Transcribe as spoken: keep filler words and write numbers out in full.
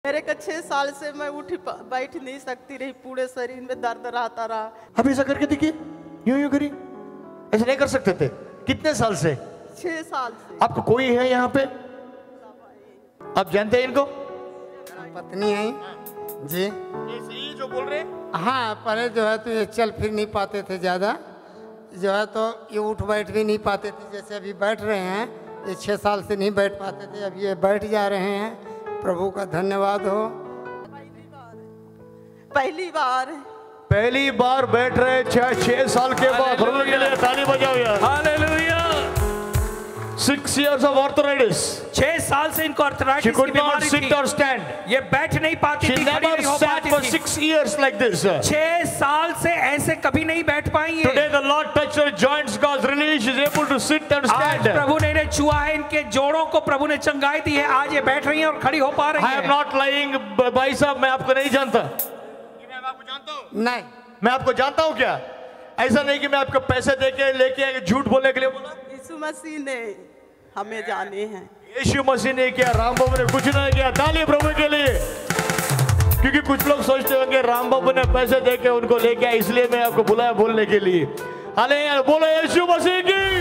मेरे का छह साल से मैं उठ बैठ नहीं सकती रही, पूरे शरीर में दर्द रहता रहा। अब ऐसा करके देखिए, यूं यूं करिए, ऐसा नहीं कर सकते थे। कितने साल से? छह साल से। आपको कोई है यहाँ पे? आप जानते हैं इनको? पत्नी है जी। ये सही जो बोल रहे? हाँ, पहले जो है तो ये चल फिर नहीं पाते थे ज़्यादा, जो है तो ये उठ बैठ भी नहीं पाते थे। जैसे अभी बैठ रहे हैं, ये छः साल से नहीं बैठ पाते थे, अब ये बैठ जा रहे हैं। प्रभु का धन्यवाद हो। पहली बार पहली बार बैठ रहे छह छह साल के बाद। प्रभु के लिए ताली बजाओ यार। Hallelujah. Six years of arthritis. छह साल से इनको She अर्थराइटिस की could not बीमारी sit थी। or stand. ये बैठ नहीं पाती She थी, खड़ी never नहीं हो sat पाती for थी। six years like this. छह साल से ऐसे कभी नहीं बैठ पाई ये। Today the Lord touched her joints, God's release. She is able to sit and आज stand. प्रभु ने इन्हें छुआ है, इनके जोड़ों को प्रभु ने चंगाई दी है। आज ये बैठ रही हैं और खड़ी हो पा रही I am हैं। not lying, भाई साहब, मैं आपको नहीं जानता। मैं आपको जानता हूँ? नहीं, मैं आपको जानता हूँ क्या? ऐसा नहीं कि मैं आपको पैसे दे के लेके झूठ बोलने के लिए बोला। यीशु मसीह ने हमें जाने हैं। यीशु मसीह ने किया, राम बाबू ने कुछ नहीं किया। ताली प्रभु के लिए। क्योंकि कुछ लोग सोचते होंगे राम बाबू ने पैसे दे के उनको लेके आए, इसलिए मैं आपको बुलाया बोलने के लिए। हालेलुया, बोलो यीशु मसीह की।